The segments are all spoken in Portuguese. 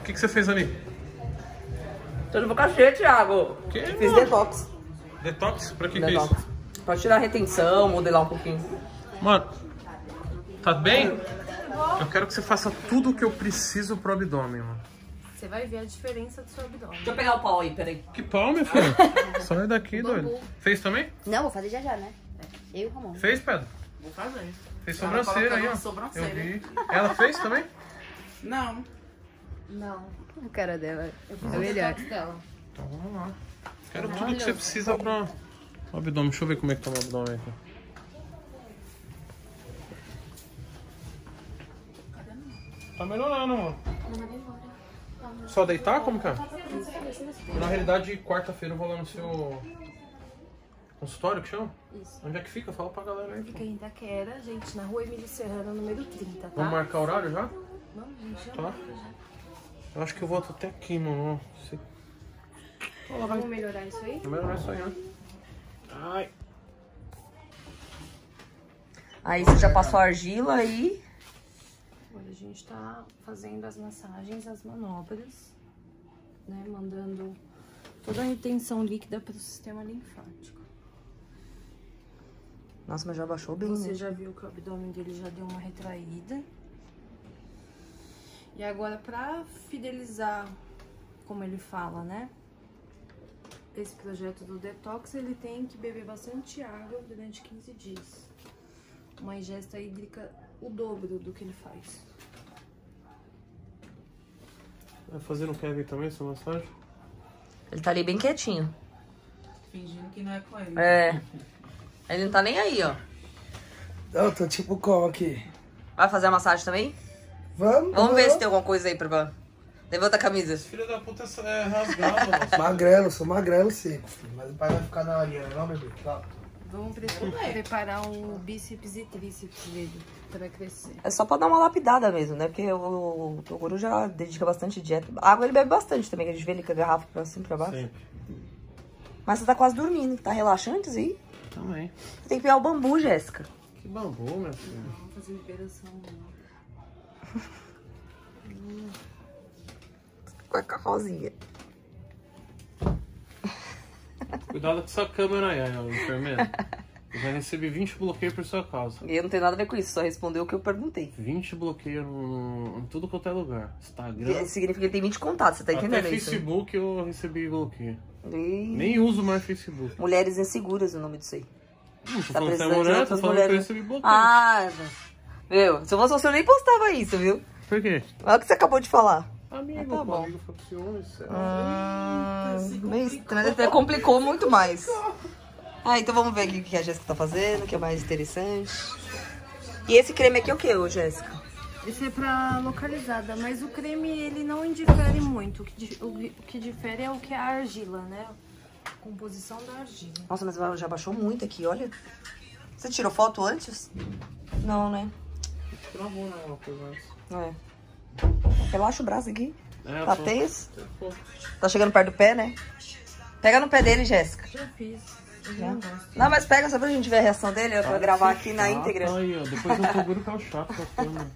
que você fez ali? Tô de boca cheia, Thiago. Que, Fiz mano? detox. Detox? Pra que é Detox. isso? Pra tirar a retenção, modelar um pouquinho. Mano, tá bem? Eu quero que você faça tudo o que eu preciso pro abdômen, mano. Você vai ver a diferença do seu abdômen. Deixa eu pegar o pau aí, peraí. Que pau, minha filha? Sai daqui, doido. Fez também? Não, vou fazer já já, né? Eu e o Ramon. Fez, Pedro? Vou fazer. Fez sobrancelha aí, ó. Sobrancelha. Eu vi. Ela fez também? Não. Não. A cara dela. Eu fiz o detox dela. Então vamos lá. Quero tudo que você precisa pro abdômen. Deixa eu ver como é que tá o abdômen aqui. Tá melhorando, mano. Só deitar? Como que é? Na realidade, quarta-feira eu vou lá no seu consultório, que chama? Isso. Onde é que fica? Fala pra galera aí. Fica em Itaquera, gente, na rua Emílio Serrano, número 30, tá? Vamos marcar horário já? Vamos, gente, já Tá. marca já. Eu acho que eu volto até aqui, mano. Se... Vamos melhorar isso aí? Primeiro vai sair, né? Ai. Aí você já passou a argila aí. Agora a gente tá fazendo as massagens, as manobras, né? Mandando toda a retenção líquida pro sistema linfático. Nossa, mas já baixou bem, Você né? já viu que o abdômen dele já deu uma retraída. E agora, pra fidelizar, como ele fala, né? Esse projeto do detox, ele tem que beber bastante água durante 15 dias. Uma ingesta hídrica o dobro do que ele faz. Vai fazer no Kevin também essa massagem? Ele tá ali bem quietinho. Fingindo que não é com ele. É. Ele não tá nem aí, ó. Eu tô tipo como aqui? Vai fazer a massagem também? Vamos ver se tem alguma coisa aí pra... Levanta a camisa. Filha da puta é rasgado, mano. Magrelo, sou magrelo sim. Mas o pai vai ficar na linha, não, bebê? Tá. Vamos preparar o bíceps e tríceps dele pra crescer. É só pra dar uma lapidada mesmo, né? Porque o Toguro já dedica bastante dieta. Água ele bebe bastante também, que a gente vê ele com a garrafa pra cima e pra baixo. Sempre. Mas você tá quase dormindo. Tá relaxante aí? Também. Você tem que pegar o bambu, Jéssica. Que bambu, minha filha. Vamos fazer liberação. Com a rosinha. Cuidado com essa câmera aí, ó, enfermeira. Eu já recebi 20 bloqueios por sua causa. E eu não tenho nada a ver com isso, só respondeu o que eu perguntei. 20 bloqueios em tudo quanto é lugar. Instagram. Significa que ele tem 20 contatos, você tá entendendo Até isso? Facebook eu recebi bloqueio. E... Nem uso mais Facebook. Mulheres inseguras, o nome disso aí. Não tô Tá falando que é precisando de mulher, tô outras falando que eu mulheres. recebi bloqueio. Ah, meu, se eu fosse você, eu nem postava isso, viu? Por quê? Olha o que você acabou de falar. Amigo, tá bom. amigo foi com ciúmes. Meio estranho, até complicou muito mais. Ah, então vamos ver o que a Jéssica tá fazendo, o que é mais interessante. E esse creme aqui é o que, ô Jéssica? Esse é pra localizada, mas o creme ele não indifere muito. O que difere é o que é a argila, né? A composição da argila. Nossa, mas já baixou muito aqui, olha. Você tirou foto antes? Não, né? Travou, né? Uma coisa antes. É. Relaxa o braço aqui. É, Tá tenso? Tá chegando perto do pé, né? Pega no pé dele, Jéssica. Já fiz. Já? Não, mas pega só pra gente ver a reação dele, pra gravar aqui na íntegra. Aí, ó. Depois eu Toguro que é o chato com a câmera.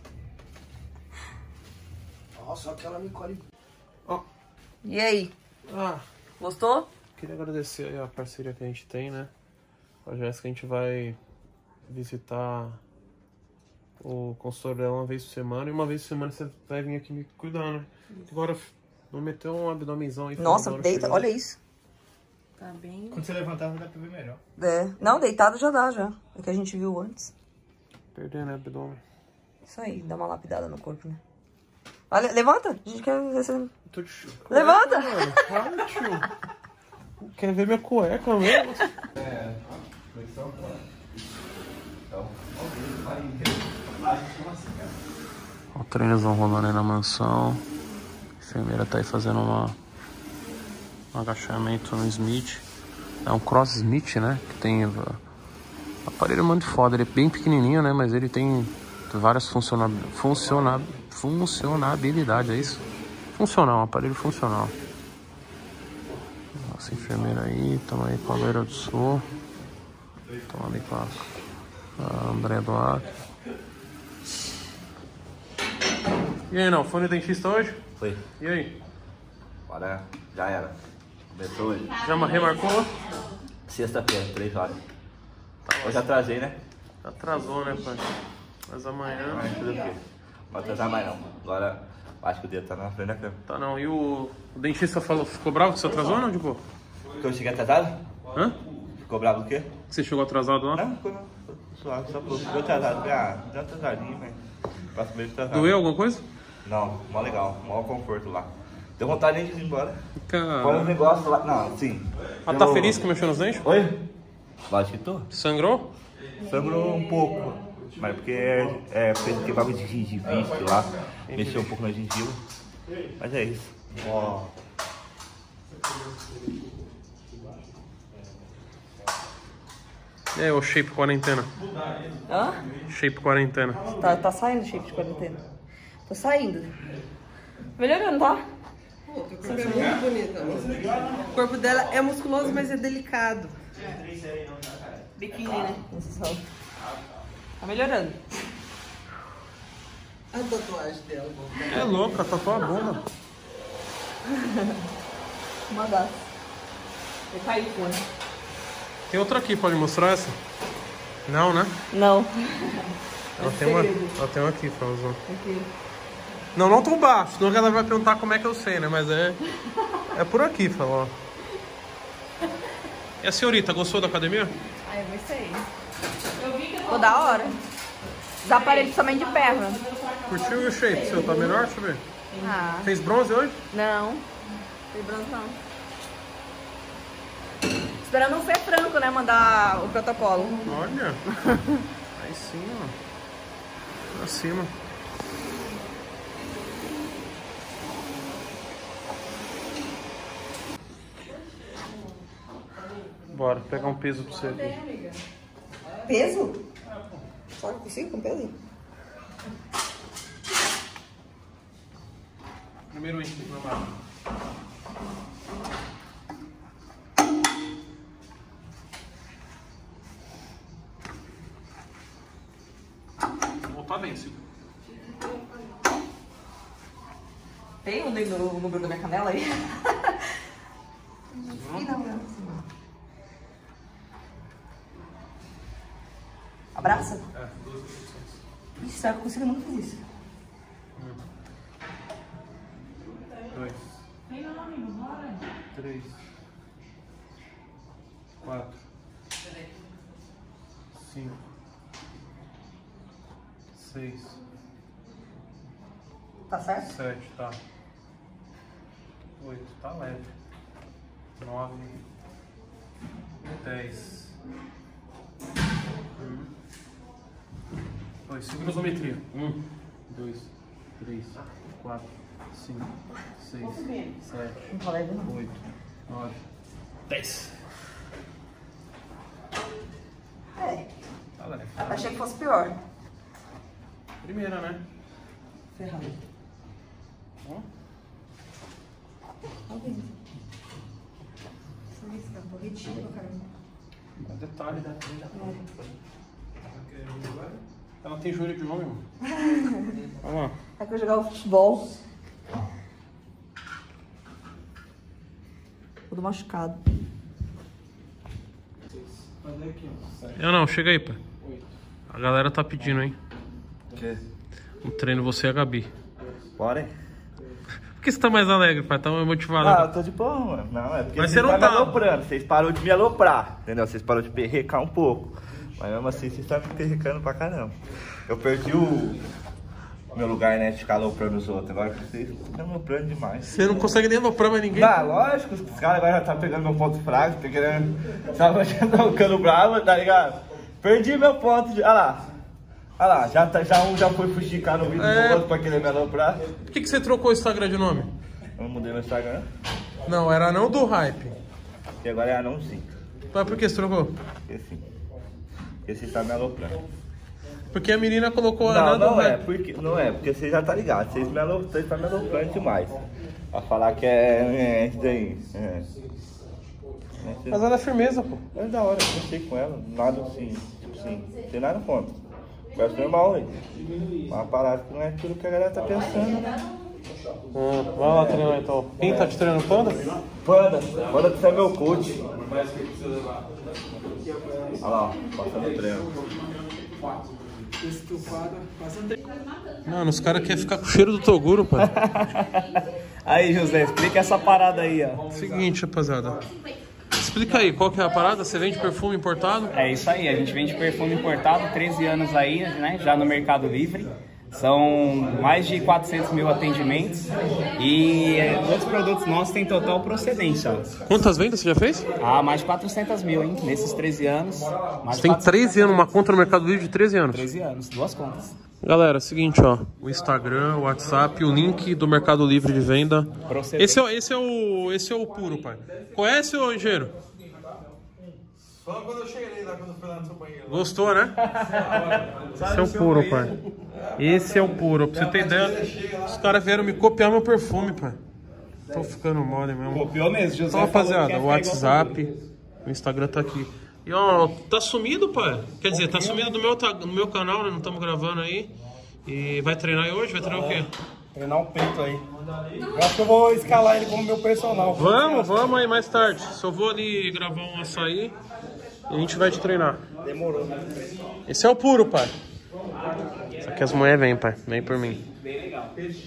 Nossa, aquela me colhe. Ó. E aí? Ah, Gostou? queria agradecer aí a parceria que a gente tem, né? Com a Jéssica, a gente vai visitar o consultório dela uma vez por semana. E uma vez por semana você vai vir aqui me cuidar, né? Agora, não meteu um abdomenzão aí. Nossa, agora, deita, chegando. olha isso. Tá bem. Quando você levantar, vai dar pra ver melhor. É. Não, deitado já dá, já. É que a gente viu antes. Perder, né, abdômen. Isso aí, dá uma lapidada no corpo, né? Olha, levanta. A gente quer ver se... Tô de... Levanta! Mano, para, tio. Quer ver minha cueca mesmo? Ó, o treinozão rolando aí na mansão. A enfermeira tá aí fazendo um agachamento no Smith. É um Cross Smith, né? Que tem... O aparelho é muito foda. Ele é bem pequenininho, né? Mas ele tem várias funcionalidades, é isso? Funcional, um aparelho funcional. Nossa enfermeira aí, tamo aí com a Loira do Sul. Tamo ali com a André Duarte. E aí, não? Foi no dentista hoje? Foi. E aí? Agora já era. Começou hoje. Já remarcou? Sexta-feira, 3 horas. Eu já atrasei, né? Atrasou, né, pai? Mas amanhã... Mas tudo o quê? Não vai atrasar mais não. Agora, acho que o dedo tá na frente da cama. Tá não. E o dentista falou, ficou bravo que você atrasou ou não, de boa? Porque eu cheguei atrasado? Hã? Ficou bravo do quê? Que você chegou atrasado lá? Não, ficou não. Ficou suave, só ficou atrasado. Falei, deu atrasadinho, mas... Próximo mês atrasado. Doeu alguma coisa? Não, mó legal. Mó conforto lá. Deu vontade de ir embora. Cara... Põe um negócio lá. Não, sim. Ah, tá feliz que mexeu nos dentes? Oi? Lógico que tô. Sangrou? Sangrou um pouco. Mas porque fez aquele bagulho de gengivite lá. Mexeu um pouco na gengiva. Mas é isso. Ó. E aí, o shape quarentena? Hã? Shape quarentena. Tá saindo o shape de quarentena. Tô saindo. Melhorando, tá? Você é muito bonita. O corpo dela é musculoso, mas é delicado. Biquíni, né? Tá melhorando. A tatuagem dela. É louca, tatuou a bunda. Mandar. Ele caiu o fone. Tem outra aqui, pode mostrar essa? Não, né? Não. Ela tem uma aqui, Frazão. Aqui. Não tão baixo, senão ela vai perguntar como é que eu sei, né? Mas é por aqui, Frazão. E a senhorita, gostou da academia? Ah, eu gostei. Ficou da hora. Os aparelhos também de perna. Curtiu o shape seu? Tá melhor? Deixa eu ver. Ah. Fez bronze hoje? Não. Tem bronze não. Esperando o Fê Franco, né? Mandar o protocolo. Olha. Aí sim, ó. Pra cima. Bora, pegar um peso pra você aqui. Peso? Só que eu consigo com peso? Primeiro item na mão. Vou voltar bem, Silvio. Tem um no número da minha canela aí? Abraça? É, 12 posições. Ixi, será que eu consigo? Eu nunca fiz isso. 2, 3, 4, 5, 6, Tá certo? 7, tá. 8, tá leve. 9, 10. 2, segura a isometria. 1, 2, 3, 4, 5, 6, 7, Não tá leve, não. 8, 9, 10. É. Tá leve. Achei que fosse pior. Primeira, né? Ferrado. Ó. É detalhe da trilha. Ela tem joelho de homem, mano. Olha lá. É que eu jogava futebol. Tudo machucado. Eu não, chega aí, pai. A galera tá pedindo, hein? Que? Um treino você e a Gabi. Bora, hein? Por que você tá mais alegre, pai? Tá mais motivado? Ah, eu tô de boa, mano. Não, é porque Mas vocês você não tá me tá. aloprando. Vocês pararam de me aloprar, entendeu? Vocês pararam de perrecar um pouco. Mas mesmo assim, vocês estão me perrecando pra caramba. Eu perdi o meu lugar, né, de ficar aloprando os outros. Agora vocês estão aloprando demais. Você não consegue nem aloprar mais ninguém? Ah, lógico, os caras agora já tá pegando meu ponto fraco, tá querendo. Tava já ficando bravo, tá ligado? Perdi meu ponto de. Olha lá. Olha lá, já um já foi fuxicar no vídeo do outro pra querer me aloprar. Por que você trocou o Instagram de nome? Eu não mudei meu Instagram. Não, era não do hype. E agora é anão 5. Mas por que você trocou? Porque sim. Porque você tá me aloprando. Porque a menina colocou Não, Ana do não é, hype. porque você já tá ligado. Vocês tá me aloprando demais. Pra falar que é isso daí. Mas ela é firmeza, pô. É da hora, eu gostei com ela. Nada assim, tipo assim, não tem nada contra. Parece normal, hein? Uma parada que não é tudo que a galera tá pensando, né? Vai lá treinar então. Quem tá te treinando, Panda? Panda que é meu coach. Olha lá, passando o treino. Mano, os caras querem ficar com o cheiro do Toguro, pai. Aí, José, explica essa parada aí, ó. Seguinte, rapaziada. Explica aí, qual que é a parada? Você vende perfume importado? É isso aí, a gente vende perfume importado, 13 anos aí, né, já no Mercado Livre. São mais de 400 mil atendimentos e outros produtos nossos têm total procedência. Ó. Quantas vendas você já fez? Ah, mais de 400 mil, hein, nesses 13 anos. Você tem 13 anos, uma conta no Mercado Livre de 13 anos? 13 anos, 2 contas. Galera, é o seguinte, ó, o Instagram, o WhatsApp, o link do Mercado Livre de venda. Esse é o puro, pai. Conhece, ô engenheiro? Só quando eu cheguei lá, quando eu fui lá no seu banheiro. Gostou, né? Esse é o puro, pai. Esse é o puro. Pra você ter ideia, os caras vieram me copiar meu perfume, pai. Tô ficando mole mesmo. Copiou mesmo, José. Então, rapaziada, o WhatsApp, o Instagram tá aqui. E ó, tá sumido, pai. Quer dizer, tá sumido do meu canal, né? Não estamos gravando aí. E vai treinar aí hoje? Vai treinar o quê? Treinar um peito aí. Eu acho que eu vou escalar ele como meu personal. Vamos aí mais tarde. Só vou ali gravar um açaí e a gente vai te treinar. Demorou. Esse é o puro, pai. Isso aqui as mulheres vêm, pai. Vem por mim. Bem legal.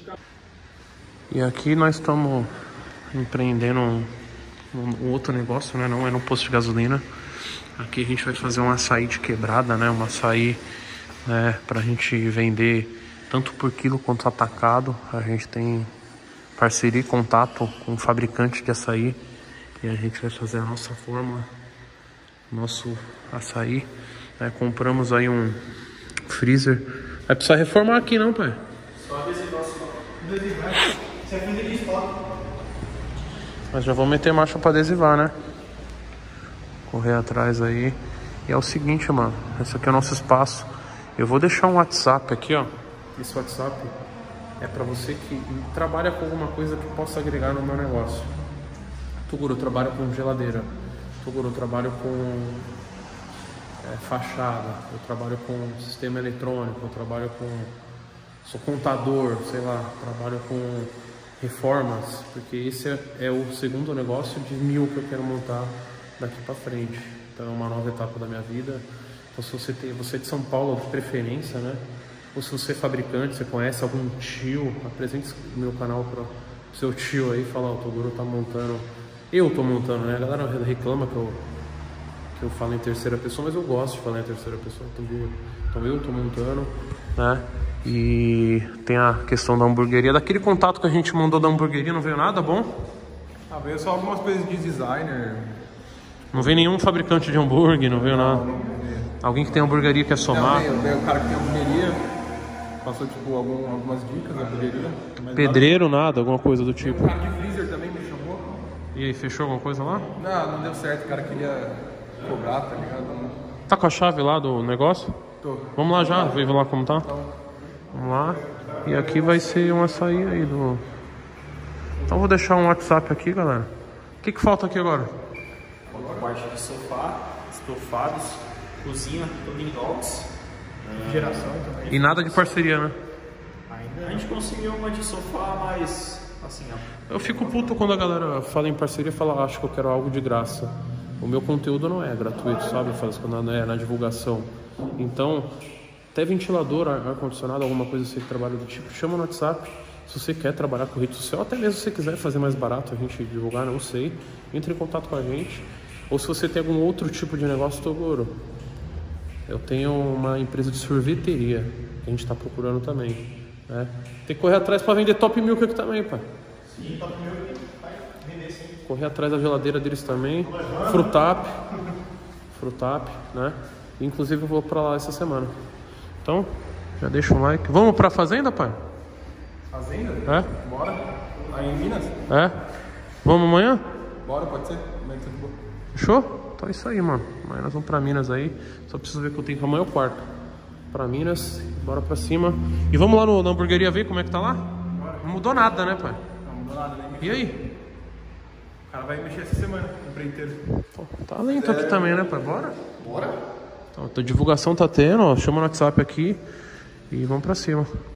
E aqui nós estamos empreendendo um outro negócio, né? Não é no posto de gasolina. Aqui a gente vai fazer um açaí de quebrada, né? Um açaí, né, pra gente vender tanto por quilo quanto atacado. A gente tem parceria e contato com um fabricante de açaí. E a gente vai fazer a nossa fórmula, nosso açaí. Né? Compramos aí um freezer. Vai precisar reformar aqui não, pai? Mas já vou meter marcha pra adesivar, né? Correr atrás aí. E é o seguinte, mano. Esse aqui é o nosso espaço. Eu vou deixar um WhatsApp aqui, ó. Esse WhatsApp é pra você que trabalha com alguma coisa que possa agregar no meu negócio. Toguro, eu trabalho com geladeira. Toguro, eu trabalho com fachada. Eu trabalho com sistema eletrônico. Eu trabalho com... Sou contador, sei lá. Trabalho com reformas. Porque esse é o segundo negócio de 1000 que eu quero montar daqui pra frente. Então é uma nova etapa da minha vida. Então se você é de São Paulo de preferência, né? Ou se você é fabricante, você conhece algum tio, apresente o meu canal para o seu tio aí, fala, o Toguro tá montando, eu tô montando, né? A galera reclama que eu falo em terceira pessoa, mas eu gosto de falar em terceira pessoa, entendeu? Então eu tô montando, né? E tem a questão da hamburgueria, daquele contato que a gente mandou da hamburgueria, não veio nada bom? Ah, veio só algumas coisas de designer. Não veio nenhum fabricante de hambúrguer, não veio nada. Alguém que tem hamburgueria quer somar? Não, veio o cara que tem hamburgueria, passou tipo algumas dicas da hamburgueria. Pedreiro, nada, alguma coisa do tipo. O cara de freezer também me chamou. E aí, fechou alguma coisa lá? Não deu certo, o cara queria cobrar, tá ligado? Tá com a chave lá do negócio? Tô. Vamos lá já, ver lá como tá. Vamos lá. E aqui vai ser um açaí aí do... Então vou deixar um WhatsApp aqui, galera. O que falta aqui agora? Parte de sofá, estofados, cozinha, tudo em inox. Geração também. E nada de parceria, né? Ainda a gente conseguiu uma de sofá, mas assim, ó. Eu fico puto quando a galera fala em parceria e fala, acho que eu quero algo de graça. O meu conteúdo não é gratuito, sabe? Eu falo isso quando é na divulgação. Então, até ventilador, ar-condicionado, alguma coisa assim que trabalha do tipo, chama no WhatsApp. Se você quer trabalhar com rede social, até mesmo se você quiser fazer mais barato, a gente divulgar, não sei. Entre em contato com a gente. Ou se você tem algum outro tipo de negócio, Toguro. Eu tenho uma empresa de sorveteria que a gente está procurando também. Né? Tem que correr atrás para vender Top Milk aqui também, pai. Sim, Top Milk vai vender sim. Correr atrás da geladeira deles também. Frutap, né? Inclusive eu vou para lá essa semana. Então, já deixa um like. Vamos para a fazenda, pai? Fazenda? É? Bora. Aí em Minas? É? Vamos amanhã? Bora, pode ser. Amanhã tá de boa. Fechou? Então é isso aí, mano. Amanhã nós vamos pra Minas aí. Só preciso ver que eu tenho que amanhã é o quarto. Pra Minas, bora pra cima. E vamos lá na hamburgueria ver como é que tá lá? Não mudou nada, né, pai? Não mudou nada, né? E aí? O cara vai mexer essa semana, o empreiteiro. Pô, tá lento aqui também, né, pai? Bora? Bora? Então Então, a divulgação tá tendo, ó. Chama no WhatsApp aqui e vamos pra cima.